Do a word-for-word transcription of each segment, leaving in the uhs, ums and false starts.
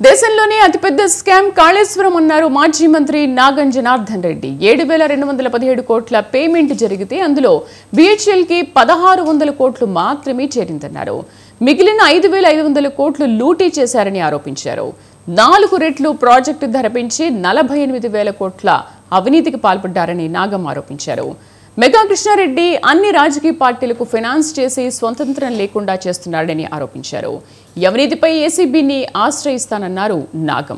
దేశంలోనే అతిపెద్ద స్కామ్ కాళేశ్వరం అన్నారు మాజీ మంత్రి నాగం జనార్దన్ రెడ్డి. ఏడు వేల రెండు వందల పదిహేడు కోట్ల పేమెంట్ జరిగితే అందులో బిహెచ్ఎల్ కి పదహారు వందల కోట్లు మాత్రమే చేరిందన్నారు. మిగిలిన ఐదు వేల ఐదు వందల కోట్లు లూటీ చేశారని ఆరోపించారు. నాలుగు రెట్లు ప్రాజెక్టు ధర పెంచి నలభై ఎనిమిది వేల కోట్ల అవినీతికి పాల్పడ్డారని నాగం ఆరోపించారు. మెగా కృష్ణారెడ్డి అన్ని రాజకీయ పార్టీలకు ఫైనాన్స్ చేసి స్వతంత్రం లేకుండా చేస్తున్నాడని ఆరోపించారు. అవినీతిపై ఏసీబీని ఆశ్రయిస్తానన్నారు నాగం.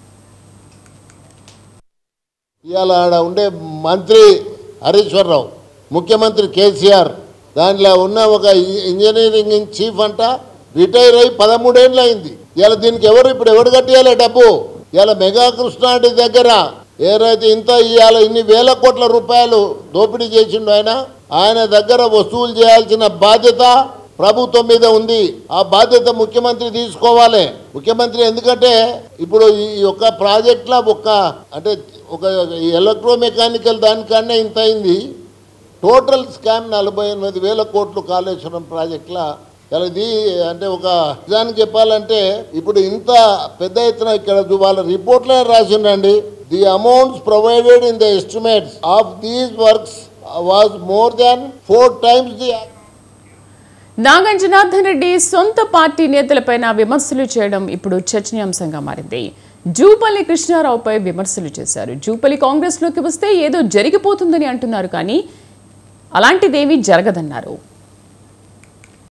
ఇవాళ ఉండే మంత్రి హరీశ్వరరావు, ముఖ్యమంత్రి కేసీఆర్, దాంట్లో ఉన్న ఒక ఇంజనీరింగ్ చీఫ్ అంట రిటైర్ అయ్యి పదమూడేళ్ళు అయింది. ఇలా దీనికి ఎవరు ఇప్పుడు ఎవరు కట్టియాలి డబ్బు? ఇలా మెగా కృష్ణారెడ్డి దగ్గర ఏదైతే ఇంత ఇవాళ ఇన్ని వేల కోట్ల రూపాయలు దోపిడీ చేసిండు ఆయన ఆయన దగ్గర వసూలు చేయాల్సిన బాధ్యత ప్రభుత్వం మీద ఉంది. ఆ బాధ్యత ముఖ్యమంత్రి తీసుకోవాలి. ముఖ్యమంత్రి ఎందుకంటే ఇప్పుడు ఈ యొక్క ప్రాజెక్ట్లో ఒక అంటే ఒక ఎలక్ట్రో మెకానికల్ దానికన్నా ఇంత అయింది. టోటల్ స్కామ్ నలభై ఎనిమిది వేల కోట్లు కాళేశ్వరం ప్రాజెక్టులో. ఇది అంటే ఒక నిజానికి చెప్పాలంటే ఇప్పుడు ఇంత పెద్ద ఎత్తున ఇక్కడ వాళ్ళ రిపోర్ట్లో రాసిండండి. The amounts provided in the estimates of these works was more than four times the. Nagam Janardhan Reddy సొంత పార్టీ నేతలపైన విమర్శలు చేయడం ఇప్పుడు చర్చనీయాంశంగా మారింది. జూపల్లి కృష్ణారావుపై విమర్శలు చేశారు. జూపల్లి కాంగ్రెస్లోకి వస్తే ఏదో జరిగిపోతుందని అంటున్నారు, కానీ అలాంటిదేమీ జరగదన్నారు.